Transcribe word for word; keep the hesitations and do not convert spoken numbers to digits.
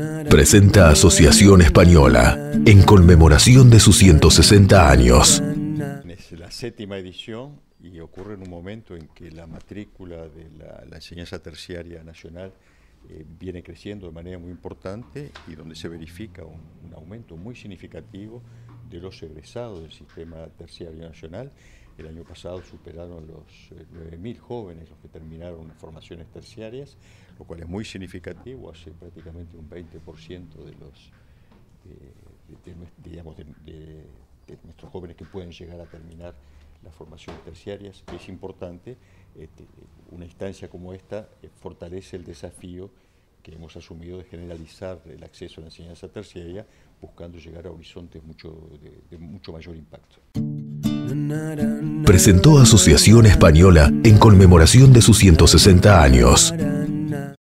Presenta Asociación Española, en conmemoración de sus ciento sesenta años. Es la séptima edición y ocurre en un momento en que la matrícula de la, la enseñanza terciaria nacional eh, viene creciendo de manera muy importante y donde se verifica un, un aumento muy significativo de los egresados del sistema terciario nacional. El año pasado superaron los eh, nueve mil jóvenes los que terminaron formaciones terciarias, lo cual es muy significativo, hace prácticamente un veinte por ciento de los de, de, de, digamos, de, de, de nuestros jóvenes que pueden llegar a terminar las formaciones terciarias. Es importante, este, una instancia como esta eh, fortalece el desafío que hemos asumido de generalizar el acceso a la enseñanza terciaria, buscando llegar a horizontes mucho, de, de mucho mayor impacto. Presentó Asociación Española en conmemoración de sus ciento sesenta años.